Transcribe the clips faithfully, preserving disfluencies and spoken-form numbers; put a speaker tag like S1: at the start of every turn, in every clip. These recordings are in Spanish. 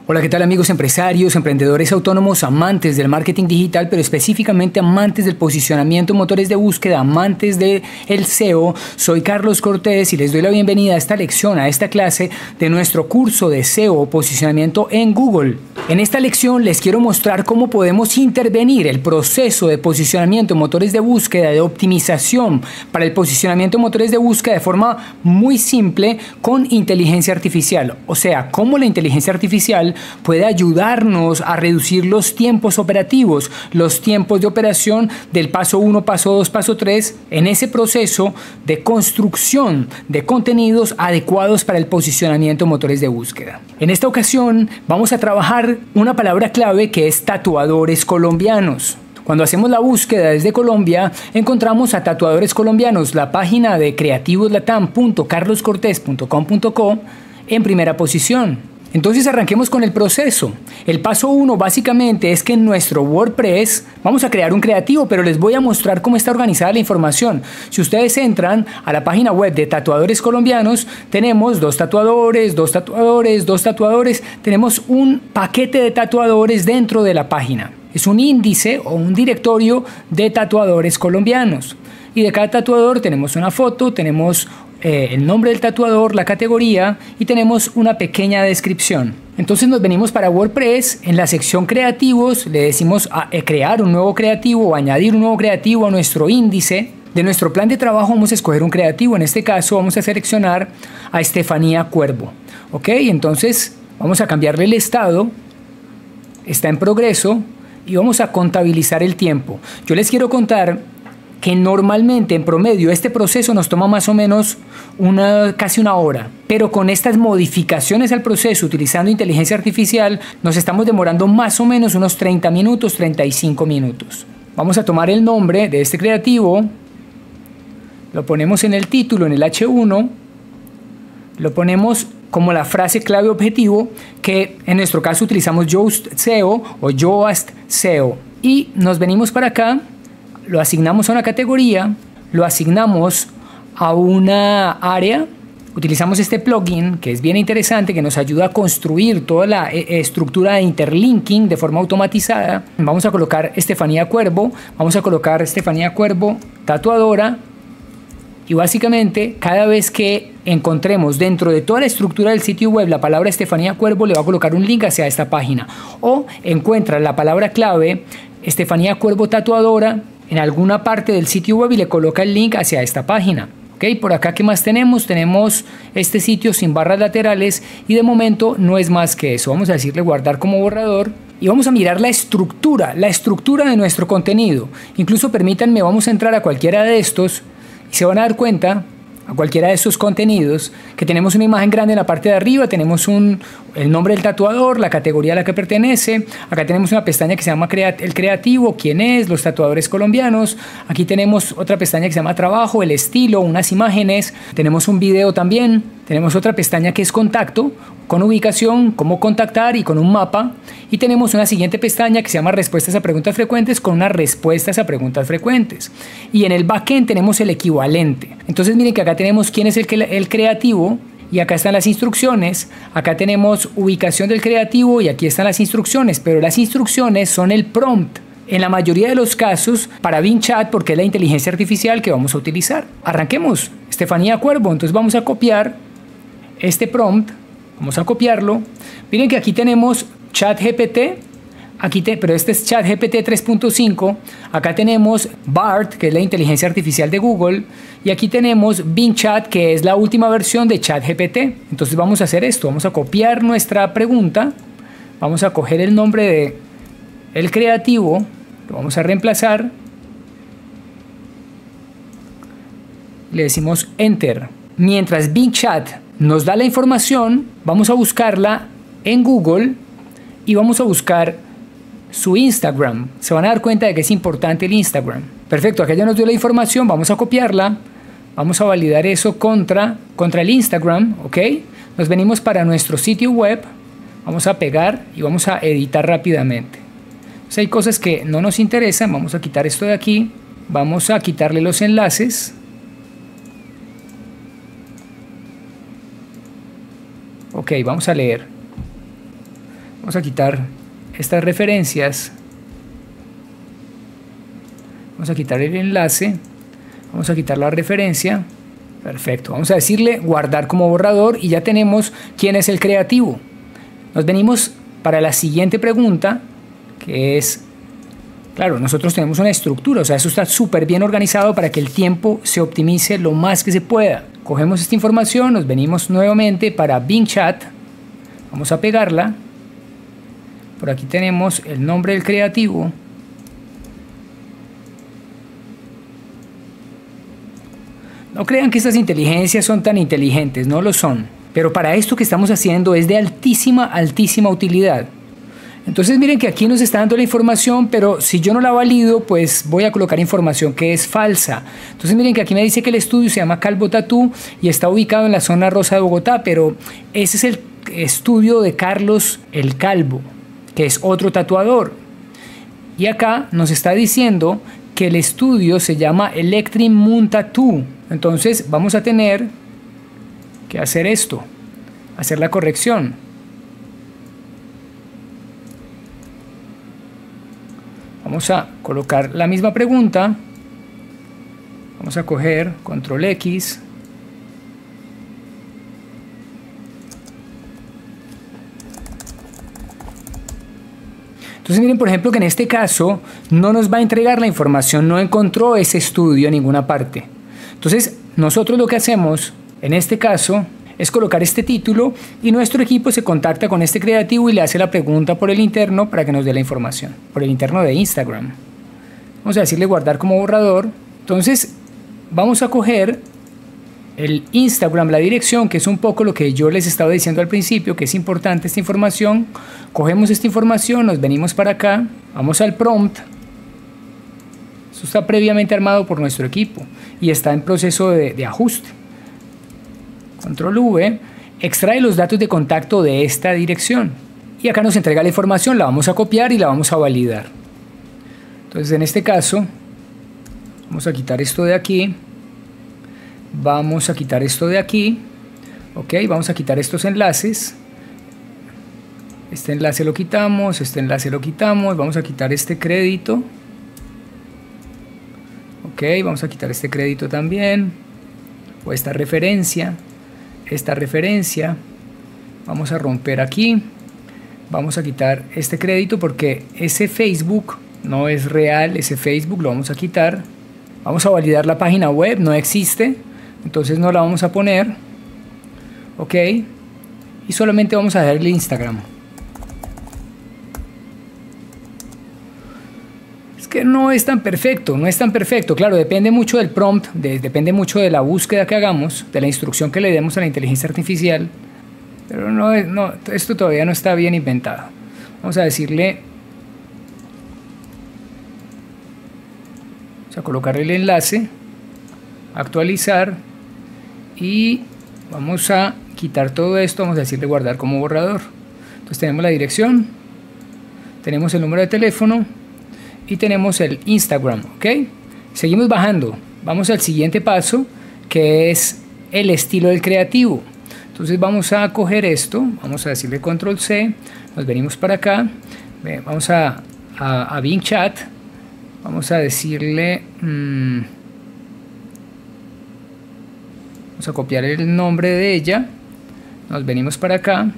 S1: Hola, ¿qué tal amigos empresarios, emprendedores autónomos, amantes del marketing digital, pero específicamente amantes del posicionamiento en motores de búsqueda, amantes del S E O? Soy Carlos Cortés y les doy la bienvenida a esta lección, a esta clase de nuestro curso de S E O, posicionamiento en Google. En esta lección les quiero mostrar cómo podemos intervenir el proceso de posicionamiento en motores de búsqueda, de optimización para el posicionamiento en motores de búsqueda de forma muy simple con inteligencia artificial. O sea, cómo la inteligencia artificial puede ayudarnos a reducir los tiempos operativos, los tiempos de operación del paso uno, paso dos, paso tres, en ese proceso de construcción de contenidos adecuados para el posicionamiento en motores de búsqueda. En esta ocasión vamos a trabajar una palabra clave que es tatuadores colombianos. Cuando hacemos la búsqueda desde Colombia, encontramos a tatuadores colombianos, la página de creativoslatam punto carlos cortés punto com punto co en primera posición. Entonces arranquemos con el proceso. El paso uno básicamente es que en nuestro WordPress vamos a crear un creativo, pero les voy a mostrar cómo está organizada la información. Si ustedes entran a la página web de tatuadores colombianos, tenemos dos tatuadores, dos tatuadores, dos tatuadores. Tenemos un paquete de tatuadores dentro de la página. Es un índice o un directorio de tatuadores colombianos. Y de cada tatuador tenemos una foto, tenemos eh, el nombre del tatuador, la categoría y tenemos una pequeña descripción. Entonces nos venimos para WordPress, en la sección creativos le decimos a, a crear un nuevo creativo o añadir un nuevo creativo a nuestro índice. De nuestro plan de trabajo vamos a escoger un creativo, en este caso vamos a seleccionar a Estefanía Cuervo. Ok, entonces vamos a cambiarle el estado, está en progreso y vamos a contabilizar el tiempo. Yo les quiero contar que normalmente en promedio este proceso nos toma más o menos una, casi una hora, pero con estas modificaciones al proceso utilizando inteligencia artificial nos estamos demorando más o menos unos treinta minutos, treinta y cinco minutos. Vamos a tomar el nombre de este creativo, lo ponemos en el título, en el hache uno, lo ponemos como la frase clave objetivo, que en nuestro caso utilizamos Yoast S E O o Yoast S E O, y nos venimos para acá, lo asignamos a una categoría, lo asignamos a una área, utilizamos este plugin que es bien interesante, que nos ayuda a construir toda la eh, estructura de interlinking de forma automatizada. Vamos a colocar Estefanía Cuervo, vamos a colocar Estefanía Cuervo tatuadora, y básicamente cada vez que encontremos dentro de toda la estructura del sitio web la palabra Estefanía Cuervo, le va a colocar un link hacia esta página, o encuentra la palabra clave Estefanía Cuervo tatuadora en alguna parte del sitio web y le coloca el link hacia esta página. Okay, por acá, ¿qué más tenemos? Tenemos este sitio sin barras laterales y de momento no es más que eso. Vamos a decirle guardar como borrador y vamos a mirar la estructura, la estructura de nuestro contenido. Incluso permítanme, vamos a entrar a cualquiera de estos y se van a dar cuenta, a cualquiera de estos contenidos, que tenemos una imagen grande en la parte de arriba, tenemos un, el nombre del tatuador, la categoría a la que pertenece, acá tenemos una pestaña que se llama crea, el creativo, quién es, los tatuadores colombianos, aquí tenemos otra pestaña que se llama trabajo, el estilo, unas imágenes, tenemos un video también, tenemos otra pestaña que es contacto, con ubicación, cómo contactar y con un mapa, y tenemos una siguiente pestaña que se llama respuestas a preguntas frecuentes con unas respuestas a preguntas frecuentes, y en el backend tenemos el equivalente. Entonces miren que acá tenemos quién es el, el creativo y acá están las instrucciones, acá tenemos ubicación del creativo y aquí están las instrucciones, pero las instrucciones son el prompt en la mayoría de los casos para Bing Chat, porque es la inteligencia artificial que vamos a utilizar. Arranquemos. Estefanía Cuervo, entonces vamos a copiar este prompt. Vamos a copiarlo. Miren que aquí tenemos ChatGPT, aquí te, pero este es ChatGPT tres punto cinco. Acá tenemos Bard, que es la inteligencia artificial de Google, y aquí tenemos Bing Chat, que es la última versión de ChatGPT. Entonces vamos a hacer esto, vamos a copiar nuestra pregunta, vamos a coger el nombre de el creativo, lo vamos a reemplazar, le decimos Enter. Mientras Bing Chat nos da la información, vamos a buscarla en Google y vamos a buscar su Instagram. Se van a dar cuenta de que es importante el Instagram. Perfecto, acá ya nos dio la información, vamos a copiarla, vamos a validar eso contra, contra el Instagram, ¿ok? Nos venimos para nuestro sitio web, vamos a pegar y vamos a editar rápidamente. Entonces hay cosas que no nos interesan, vamos a quitar esto de aquí, vamos a quitarle los enlaces. Ok, vamos a leer. Vamos a quitar estas referencias. Vamos a quitar el enlace. Vamos a quitar la referencia. Perfecto. Vamos a decirle guardar como borrador y ya tenemos quién es el creativo. Nos venimos para la siguiente pregunta, que es, claro, nosotros tenemos una estructura, o sea, eso está súper bien organizado para que el tiempo se optimice lo más que se pueda. Cogemos esta información, nos venimos nuevamente para Bing Chat, vamos a pegarla. Por aquí tenemos el nombre del creativo. No crean que estas inteligencias son tan inteligentes, no lo son. Pero para esto que estamos haciendo es de altísima, altísima utilidad. Entonces miren que aquí nos está dando la información, pero si yo no la valido, pues voy a colocar información que es falsa. Entonces miren que aquí me dice que el estudio se llama Calvo Tattoo y está ubicado en la zona rosa de Bogotá, pero ese es el estudio de Carlos el Calvo, que es otro tatuador. Y acá nos está diciendo que el estudio se llama Electric Moon Tattoo. Entonces vamos a tener que hacer esto, hacer la corrección. Vamos a colocar la misma pregunta. Vamos a coger control X. Entonces miren, por ejemplo, que en este caso no nos va a entregar la información, no encontró ese estudio en ninguna parte. Entonces nosotros lo que hacemos en este caso es colocar este título y nuestro equipo se contacta con este creativo y le hace la pregunta por el interno para que nos dé la información, por el interno de Instagram. Vamos a decirle guardar como borrador. Entonces vamos a coger el Instagram, la dirección, que es un poco lo que yo les estaba diciendo al principio, que es importante esta información. Cogemos esta información, nos venimos para acá, vamos al prompt. Esto está previamente armado por nuestro equipo y está en proceso de, de ajuste. Control V, extrae los datos de contacto de esta dirección y acá nos entrega la información, la vamos a copiar y la vamos a validar. Entonces en este caso vamos a quitar esto de aquí, vamos a quitar esto de aquí, ok, vamos a quitar estos enlaces, este enlace lo quitamos, este enlace lo quitamos, vamos a quitar este crédito, ok, vamos a quitar este crédito también, o esta referencia, esta referencia, vamos a romper aquí, vamos a quitar este crédito porque ese Facebook no es real, ese Facebook lo vamos a quitar, vamos a validar la página web, no existe, entonces no la vamos a poner, ok, y solamente vamos a dejar el Instagram. Que no es tan perfecto, no es tan perfecto, claro, depende mucho del prompt, de, depende mucho de la búsqueda que hagamos, de la instrucción que le demos a la inteligencia artificial, pero no, no, esto todavía no está bien inventado. Vamos a decirle, vamos a colocar el enlace, actualizar y vamos a quitar todo esto, vamos a decirle guardar como borrador. Entonces tenemos la dirección, tenemos el número de teléfono y tenemos el Instagram, ¿ok? Seguimos bajando, vamos al siguiente paso, que es el estilo del creativo. Entonces vamos a coger esto, vamos a decirle control C, nos venimos para acá, vamos a, a, a Bing Chat, vamos a decirle, mmm, vamos a copiar el nombre de ella, nos venimos para acá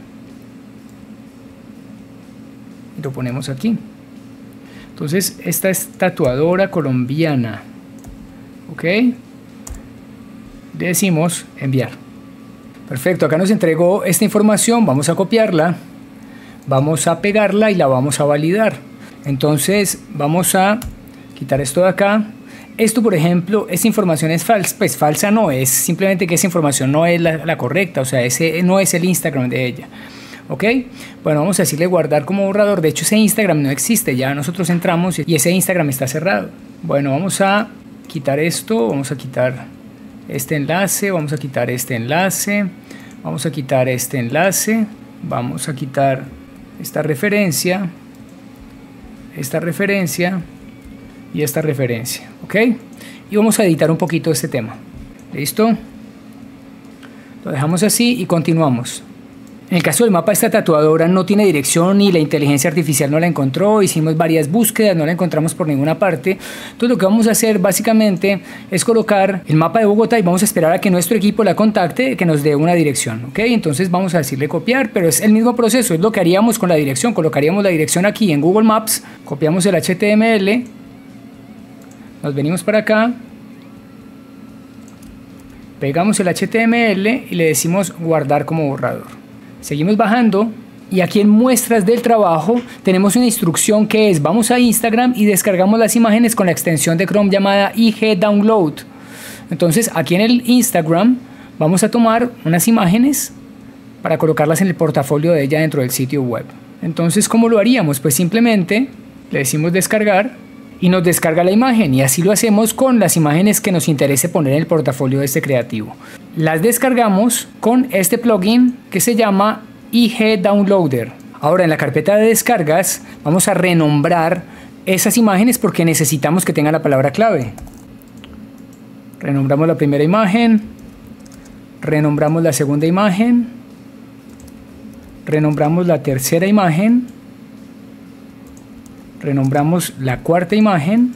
S1: y lo ponemos aquí. Entonces esta es tatuadora colombiana, ok, le decimos enviar. Perfecto, acá nos entregó esta información, vamos a copiarla, vamos a pegarla y la vamos a validar. Entonces vamos a quitar esto de acá. Esto, por ejemplo, esta información es falsa, pues falsa no, es simplemente que esa información no es la, la correcta, o sea, ese no es el Instagram de ella. ¿Ok? Bueno, vamos a decirle guardar como borrador. De hecho, ese Instagram no existe. Ya nosotros entramos y ese Instagram está cerrado. Bueno, vamos a quitar esto. Vamos a quitar este enlace. Vamos a quitar este enlace. Vamos a quitar este enlace. Vamos a quitar esta referencia. Esta referencia. Y esta referencia. ¿Ok? Y vamos a editar un poquito este tema. ¿Listo? Lo dejamos así y continuamos. En el caso del mapa, esta tatuadora no tiene dirección y la inteligencia artificial no la encontró. Hicimos varias búsquedas, no la encontramos por ninguna parte. Entonces lo que vamos a hacer básicamente es colocar el mapa de Bogotá y vamos a esperar a que nuestro equipo la contacte, que nos dé una dirección, ¿ok? Entonces vamos a decirle copiar, pero es el mismo proceso, es lo que haríamos con la dirección. Colocaríamos la dirección aquí en Google Maps, copiamos el H T M L, nos venimos para acá, pegamos el H T M L y le decimos guardar como borrador. Seguimos bajando y aquí en muestras del trabajo tenemos una instrucción que es: vamos a Instagram y descargamos las imágenes con la extensión de Chrome llamada I G Download. Entonces aquí en el Instagram vamos a tomar unas imágenes para colocarlas en el portafolio de ella dentro del sitio web. Entonces, ¿cómo lo haríamos? Pues simplemente le decimos descargar y nos descarga la imagen, y así lo hacemos con las imágenes que nos interese poner en el portafolio de este creativo. Las descargamos con este plugin que se llama I G Downloader. Ahora, en la carpeta de descargas vamos a renombrar esas imágenes porque necesitamos que tenga la palabra clave. Renombramos la primera imagen, renombramos la segunda imagen, renombramos la tercera imagen, renombramos la cuarta imagen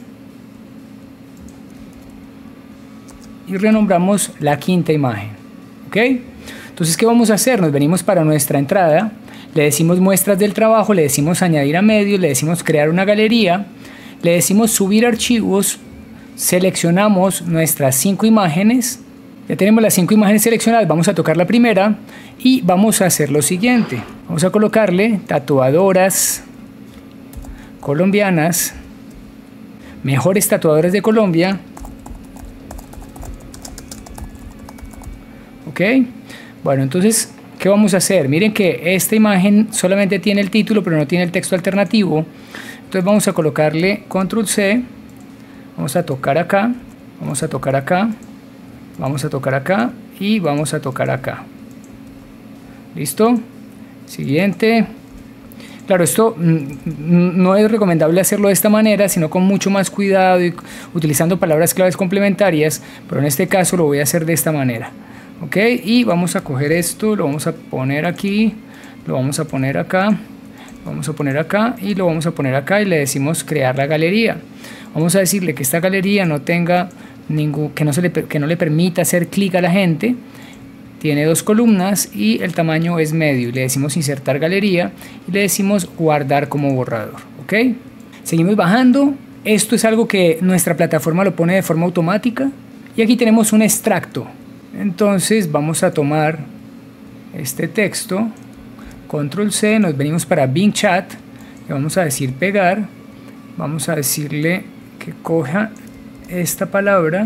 S1: y renombramos la quinta imagen. ¿Ok? Entonces, ¿qué vamos a hacer? Nos venimos para nuestra entrada, le decimos muestras del trabajo, le decimos añadir a medios, le decimos crear una galería, le decimos subir archivos, seleccionamos nuestras cinco imágenes. Ya tenemos las cinco imágenes seleccionadas, vamos a tocar la primera y vamos a hacer lo siguiente. Vamos a colocarle tatuadoras colombianas, mejores tatuadoras de Colombia. Ok, bueno, entonces, ¿qué vamos a hacer? Miren que esta imagen solamente tiene el título, pero no tiene el texto alternativo. Entonces vamos a colocarle control C, vamos a tocar acá, vamos a tocar acá, vamos a tocar acá y vamos a tocar acá. ¿Listo? Siguiente. Claro, esto no es recomendable hacerlo de esta manera, sino con mucho más cuidado y utilizando palabras claves complementarias, pero en este caso lo voy a hacer de esta manera. Ok, y vamos a coger esto, lo vamos a poner aquí, lo vamos a poner acá, lo vamos a poner acá y lo vamos a poner acá y le decimos crear la galería. Vamos a decirle que esta galería no tenga ningún, que no, se le, que no le permita hacer clic a la gente. Tiene dos columnas y el tamaño es medio. Le decimos insertar galería y le decimos guardar como borrador. ¿Ok? Seguimos bajando. Esto es algo que nuestra plataforma lo pone de forma automática. Y aquí tenemos un extracto. Entonces vamos a tomar este texto. Control C, nos venimos para Bing Chat. Le vamos a decir pegar. Vamos a decirle que coja esta palabra.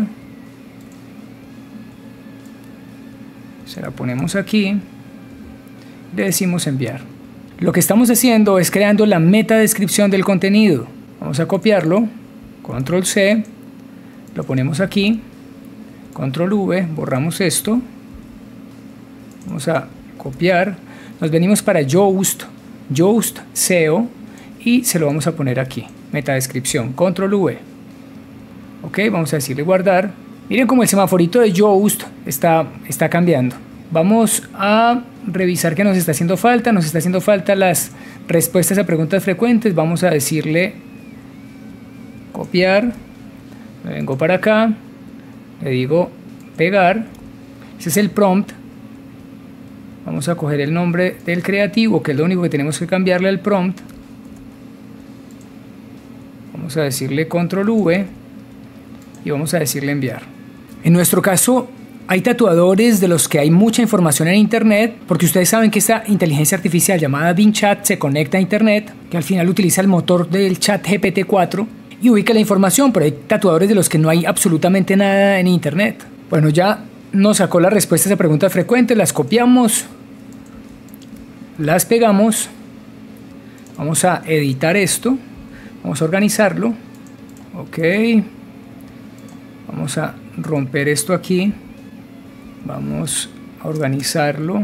S1: Se la ponemos aquí, le decimos enviar. Lo que estamos haciendo es creando la metadescripción del contenido. Vamos a copiarlo, control C, lo ponemos aquí, control V, borramos esto, vamos a copiar, nos venimos para Yoast, Yoast S E O y se lo vamos a poner aquí, metadescripción, control V. Ok, vamos a decirle guardar. Miren cómo el semaforito de Yoast está, está cambiando. Vamos a revisar qué nos está haciendo falta. Nos está haciendo falta las respuestas a preguntas frecuentes. Vamos a decirle copiar. Me vengo para acá. Le digo pegar. Ese es el prompt. Vamos a coger el nombre del creativo, que es lo único que tenemos que cambiarle al prompt. Vamos a decirle control V y vamos a decirle enviar. En nuestro caso, hay tatuadores de los que hay mucha información en internet, porque ustedes saben que esta inteligencia artificial llamada Bing Chat se conecta a internet, que al final utiliza el motor del chat G P T cuatro y ubica la información, pero hay tatuadores de los que no hay absolutamente nada en internet. Bueno, ya nos sacó las respuestas a preguntas frecuentes, las copiamos, las pegamos, vamos a editar esto, vamos a organizarlo, ok, vamos a romper esto aquí, vamos a organizarlo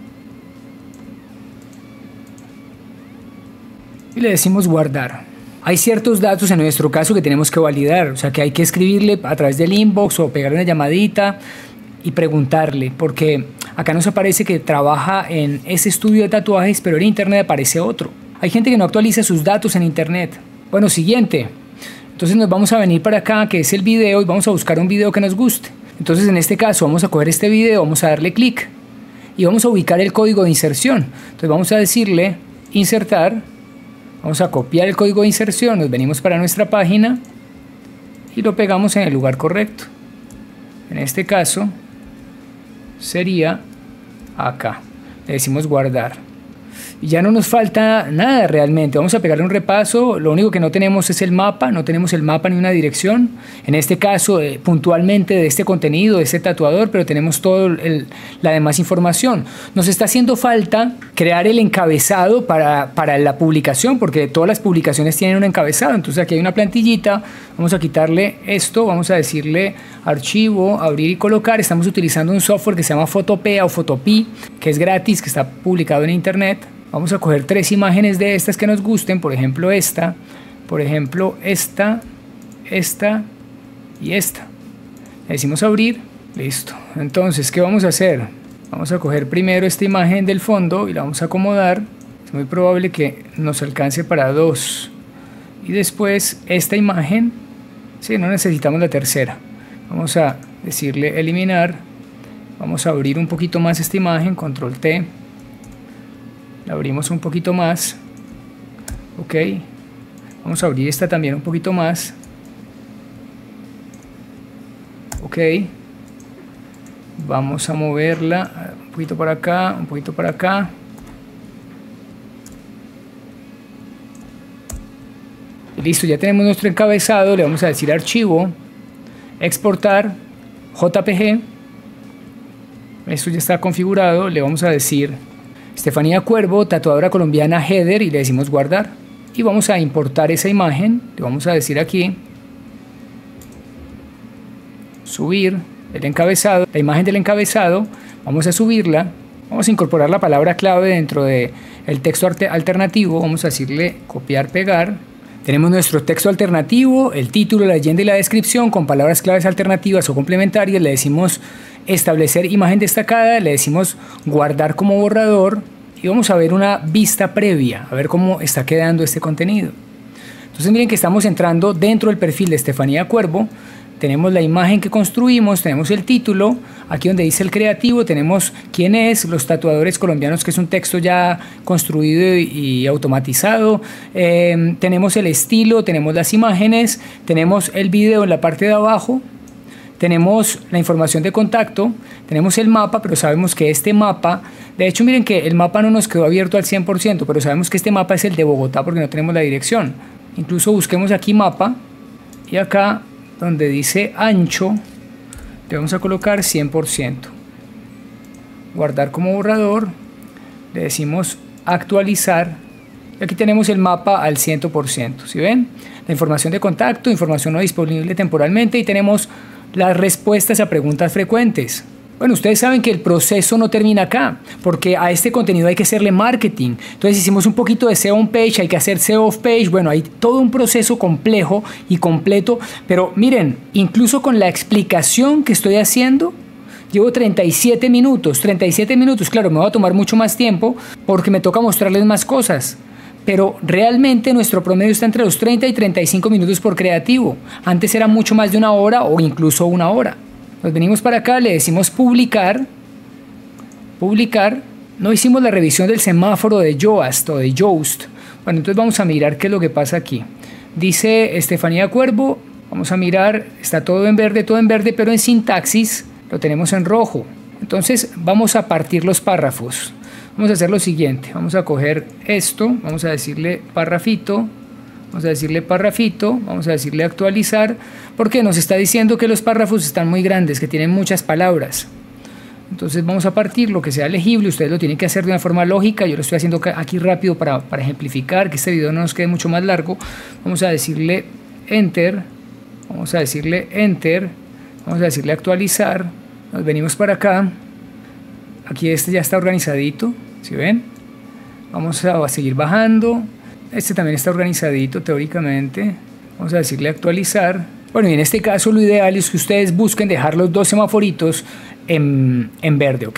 S1: y le decimos guardar. Hay ciertos datos en nuestro caso que tenemos que validar, o sea que hay que escribirle a través del inbox o pegarle una llamadita y preguntarle, porque acá nos aparece que trabaja en ese estudio de tatuajes, pero en internet aparece otro. Hay gente que no actualiza sus datos en internet. Bueno, siguiente. Entonces nos vamos a venir para acá, que es el video, y vamos a buscar un video que nos guste. Entonces en este caso vamos a coger este video, vamos a darle clic y vamos a ubicar el código de inserción. Entonces vamos a decirle insertar, vamos a copiar el código de inserción, nos venimos para nuestra página y lo pegamos en el lugar correcto. En este caso sería acá. Le decimos guardar. Y ya no nos falta nada realmente. Vamos a pegarle un repaso. Lo único que no tenemos es el mapa. No tenemos el mapa ni una dirección. En este caso, eh, puntualmente de este contenido, de este tatuador, pero tenemos toda la demás información. Nos está haciendo falta crear el encabezado para, para la publicación, porque todas las publicaciones tienen un encabezado. Entonces aquí hay una plantillita. Vamos a quitarle esto. Vamos a decirle archivo, abrir y colocar. Estamos utilizando un software que se llama Photopea o Photopea, que es gratis, que está publicado en internet. Vamos a coger tres imágenes de estas que nos gusten, por ejemplo esta, por ejemplo esta, esta y esta. Le decimos abrir, listo. Entonces, ¿qué vamos a hacer? Vamos a coger primero esta imagen del fondo y la vamos a acomodar. Es muy probable que nos alcance para dos. Y después esta imagen, sí, no necesitamos la tercera. Vamos a decirle eliminar. Vamos a abrir un poquito más esta imagen, control T. La abrimos un poquito más. Ok. Vamos a abrir esta también un poquito más. Ok. Vamos a moverla un poquito para acá, un poquito para acá. Y listo, ya tenemos nuestro encabezado. Le vamos a decir archivo, exportar, J P G. Esto ya está configurado. Le vamos a decir Estefanía Cuervo, tatuadora colombiana, header, y le decimos guardar. Y vamos a importar esa imagen. Le vamos a decir aquí subir el encabezado, la imagen del encabezado. Vamos a subirla. Vamos a incorporar la palabra clave dentro del texto alternativo. Vamos a decirle copiar, pegar. Tenemos nuestro texto alternativo, el título, la leyenda y la descripción con palabras claves alternativas o complementarias. Le decimos establecer imagen destacada, le decimos guardar como borrador y vamos a ver una vista previa, a ver cómo está quedando este contenido. Entonces miren que estamos entrando dentro del perfil de Estefanía Cuervo. Tenemos la imagen que construimos, tenemos el título, aquí donde dice el creativo, tenemos quién es, los tatuadores colombianos, que es un texto ya construido y, y automatizado, eh, tenemos el estilo, tenemos las imágenes, tenemos el video en la parte de abajo, tenemos la información de contacto, tenemos el mapa, pero sabemos que este mapa, de hecho miren que el mapa no nos quedó abierto al cien por ciento, pero sabemos que este mapa es el de Bogotá porque no tenemos la dirección. Incluso busquemos aquí mapa y acá donde dice ancho le vamos a colocar cien por ciento. Guardar como borrador, le decimos actualizar y aquí tenemos el mapa al cien por ciento. ¿Sí ven? La información de contacto, información no disponible temporalmente y tenemos las respuestas a preguntas frecuentes. Bueno, ustedes saben que el proceso no termina acá, porque a este contenido hay que hacerle marketing. Entonces hicimos un poquito de S E O on page, hay que hacer S E O off page. Bueno, hay todo un proceso complejo y completo, pero miren, incluso con la explicación que estoy haciendo, llevo treinta y siete minutos, treinta y siete minutos, claro, me va a tomar mucho más tiempo porque me toca mostrarles más cosas. Pero realmente nuestro promedio está entre los treinta y treinta y cinco minutos por creativo. Antes era mucho más de una hora o incluso una hora. Nos venimos para acá, le decimos publicar. Publicar. No hicimos la revisión del semáforo de Yoast o de Yoast. Bueno, entonces vamos a mirar qué es lo que pasa aquí. Dice Estefanía Cuervo. Vamos a mirar, está todo en verde, todo en verde, pero en sintaxis lo tenemos en rojo. Entonces vamos a partir los párrafos. Vamos a hacer lo siguiente, vamos a coger esto, vamos a decirle párrafito, vamos a decirle párrafito, vamos a decirle actualizar, porque nos está diciendo que los párrafos están muy grandes, que tienen muchas palabras. Entonces vamos a partir lo que sea legible, ustedes lo tienen que hacer de una forma lógica, yo lo estoy haciendo aquí rápido para, para ejemplificar, que este video no nos quede mucho más largo. Vamos a decirle enter, vamos a decirle enter, vamos a decirle actualizar, nos venimos para acá, aquí este ya está organizadito. ¿Sí ven? Vamos a seguir bajando. Este también está organizadito teóricamente. Vamos a decirle actualizar. Bueno, y en este caso lo ideal es que ustedes busquen dejar los dos semaforitos en, en verde, ¿ok?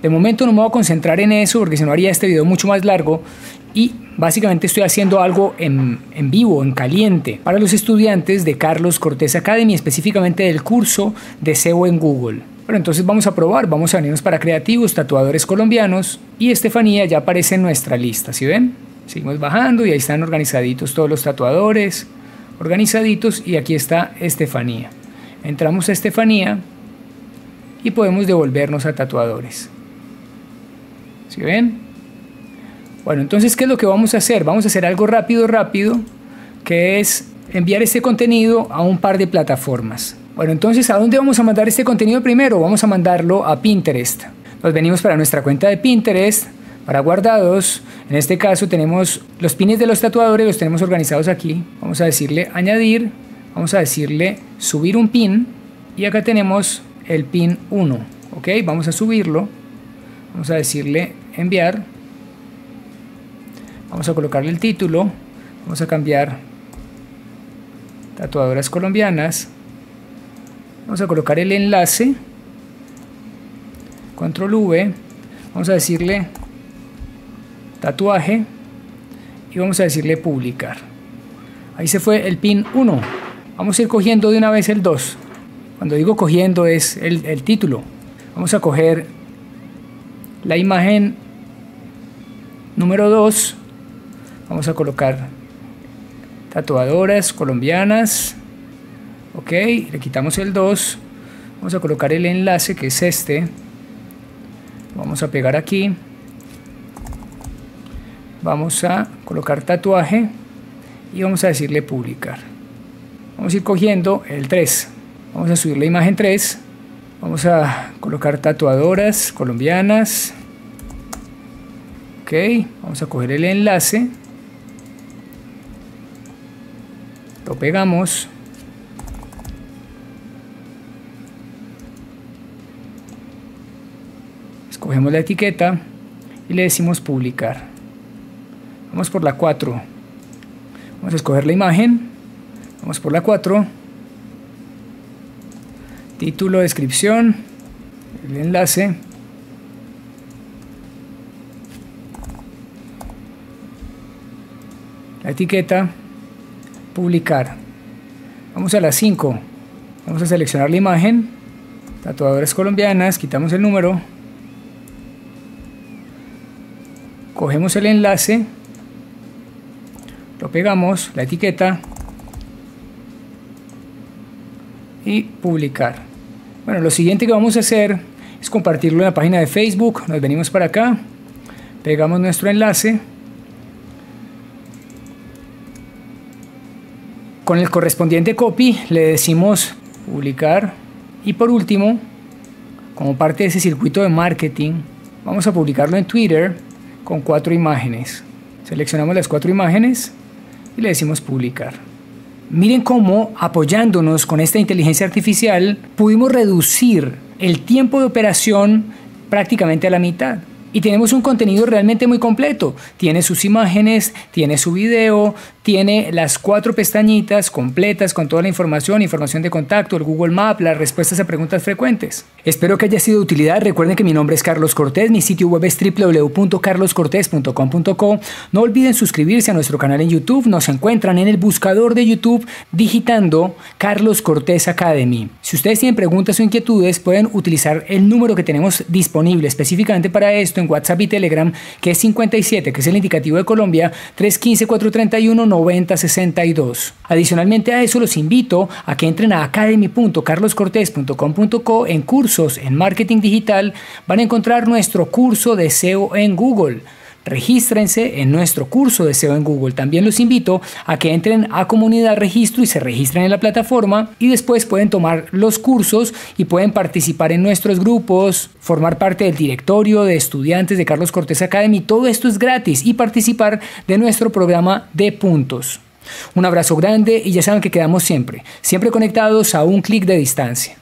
S1: De momento no me voy a concentrar en eso porque si no haría este video mucho más largo y básicamente estoy haciendo algo en, en vivo, en caliente, para los estudiantes de Carlos Cortés Academy, específicamente del curso de S E O en Google. Bueno, entonces vamos a probar, vamos a venirnos para creativos, tatuadores colombianos y Estefanía ya aparece en nuestra lista, ¿sí ven? Seguimos bajando y ahí están organizaditos todos los tatuadores, organizaditos y aquí está Estefanía. Entramos a Estefanía y podemos devolvernos a tatuadores. ¿Sí ven? Bueno, entonces, ¿qué es lo que vamos a hacer? Vamos a hacer algo rápido, rápido, que es enviar este contenido a un par de plataformas. Bueno, entonces, ¿a dónde vamos a mandar este contenido primero? Vamos a mandarlo a Pinterest. Nos venimos para nuestra cuenta de Pinterest, para guardados. En este caso tenemos los pines de los tatuadores, los tenemos organizados aquí. Vamos a decirle añadir, vamos a decirle subir un pin y acá tenemos el pin uno. Ok, vamos a subirlo. Vamos a decirle enviar. Vamos a colocarle el título. Vamos a cambiar tatuadoras colombianas. Vamos a colocar el enlace. Control V. Vamos a decirle tatuaje. Y vamos a decirle publicar. Ahí se fue el pin uno. Vamos a ir cogiendo de una vez el dos. Cuando digo cogiendo es el, el título. Vamos a coger la imagen número dos. Vamos a colocar tatuadoras colombianas. Ok, le quitamos el dos. Vamos a colocar el enlace que es este. Vamos a pegar aquí. Vamos a colocar tatuaje y vamos a decirle publicar. Vamos a ir cogiendo el tres. Vamos a subir la imagen tres. Vamos a colocar tatuadoras colombianas. Ok, vamos a coger el enlace. Lo pegamos. Escogemos la etiqueta y le decimos publicar. Vamos por la cuatro. Vamos a escoger la imagen. Vamos por la cuatro. Título, descripción, el enlace. La etiqueta, publicar. Vamos a las cinco. Vamos a seleccionar la imagen. Tatuadoras colombianas, quitamos el número. Cogemos el enlace. Lo pegamos, la etiqueta. Y publicar. Bueno, lo siguiente que vamos a hacer es compartirlo en la página de Facebook. Nos venimos para acá. Pegamos nuestro enlace. Con el correspondiente copy le decimos publicar y por último, como parte de ese circuito de marketing, vamos a publicarlo en Twitter con cuatro imágenes. Seleccionamos las cuatro imágenes y le decimos publicar. Miren cómo apoyándonos con esta inteligencia artificial pudimos reducir el tiempo de operación prácticamente a la mitad. Y tenemos un contenido realmente muy completo. Tiene sus imágenes, tiene su video, tiene las cuatro pestañitas completas con toda la información, información de contacto, el Google Maps, las respuestas a preguntas frecuentes. Espero que haya sido de utilidad. Recuerden que mi nombre es Carlos Cortés, mi sitio web es w w w punto carlos cortés punto com punto co. No olviden suscribirse a nuestro canal en YouTube. Nos encuentran en el buscador de YouTube digitando Carlos Cortés Academy. Si ustedes tienen preguntas o inquietudes, pueden utilizar el número que tenemos disponible específicamente para esto en WhatsApp y Telegram, que es cincuenta y siete, que es el indicativo de Colombia, tres uno cinco, cuatro tres uno, nueve cero seis dos. Adicionalmente a eso, los invito a que entren a academy punto carlos cortés punto com punto co. En cursos en marketing digital van a encontrar nuestro curso de S E O en Google. Regístrense en nuestro curso de S E O en Google. También los invito a que entren a comunidad registro y se registren en la plataforma y después pueden tomar los cursos y pueden participar en nuestros grupos, formar parte del directorio de estudiantes de Carlos Cortés Academy. Todo esto es gratis y participar de nuestro programa de puntos. Un abrazo grande y ya saben que quedamos siempre, siempre conectados a un clic de distancia.